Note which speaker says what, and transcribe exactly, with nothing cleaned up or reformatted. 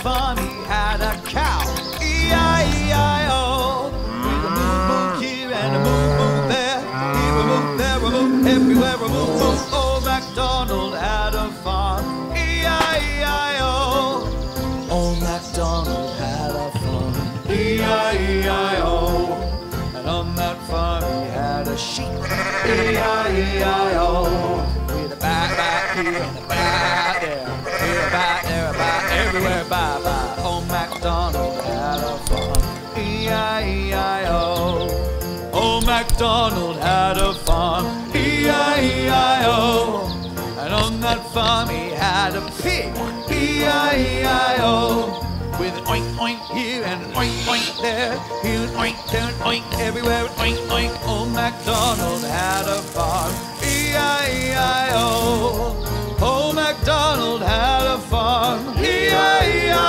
Speaker 1: farm he had a cow, E I E I O. With a moo moo here and a moo moo there, here a moo, there a moo, everywhere a moo moo. Old MacDonald had a farm, E I E I O. Old MacDonald had a farm, E I E I O. And on that farm he had a sheep, E I E I O. With a baa baa here and a baa there, here a baa, there a baa, everywhere baa baa. Old MacDonald had a farm, E I E I O. Old MacDonald had a farm, E I E I O. And on that farm he had a pig, E I E I O. With an oink oink here and an oink oink there, here an oink, there an oink, everywhere an oink oink. Old MacDonald had a farm, E I E I O. Old MacDonald had a farm, E I E I O.